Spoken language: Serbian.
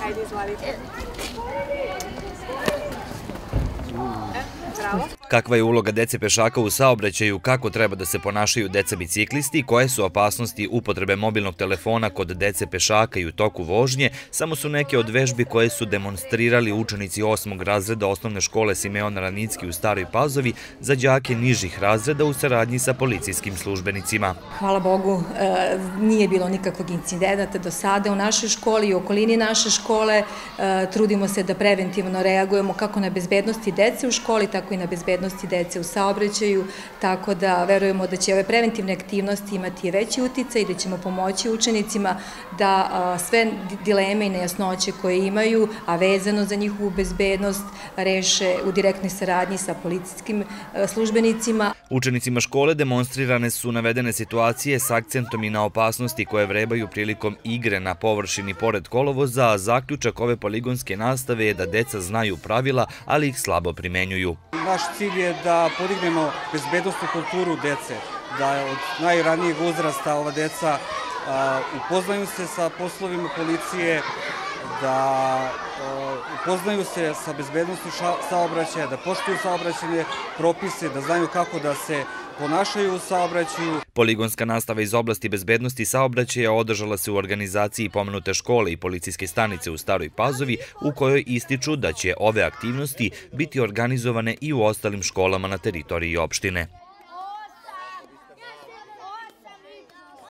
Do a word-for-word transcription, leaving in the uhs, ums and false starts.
Ajde, izvolite. Bravo. Kakva je uloga dece pešaka u saobraćaju, kako treba da se ponašaju deca biciklisti, koje su opasnosti upotrebe mobilnog telefona kod dece pešaka i u toku vožnje, samo su neke od vežbi koje su demonstrirali učenici osmog razreda osnovne škole Simeon Ranicki u Staroj Pazovi za đake nižih razreda u saradnji sa policijskim službenicima. Hvala Bogu, nije bilo nikakvog incidenta do sada u našoj školi i u okolini naše škole. Trudimo se da preventivno reagujemo kako na bezbednosti dece u školi, tako i na bezbednosti dece u saobraćaju, tako da verujemo da će ove preventivne aktivnosti imati veći uticaj i da ćemo pomoći učenicima da sve dileme i nejasnoće koje imaju, a vezano za njihovu bezbednost, reše u direktnoj saradnji sa policijskim službenicima. Učenicima škole demonstrirane su navedene situacije s akcentom i na opasnosti koje vrebaju prilikom igre na površini pored kolovoza, a zaključak ove poligonske nastave je da deca znaju pravila, ali ih slabo primenjuju. Naš cilj je da podignemo bezbednosnu kulturu dece, da od najranijeg uzrasta ova deca upoznaju se sa poslovima policije, da upoznaju se sa bezbednošću saobraćaja, da poštuju saobraćajne propise, da znaju kako da se ponašaju u saobraćaju. Poligonska nastava iz oblasti bezbednosti saobraćaja održala se u organizaciji pomenute škole i policijske stanice u Staroj Pazovi, u kojoj ističu da će ove aktivnosti biti organizovane i u ostalim školama na teritoriji opštine.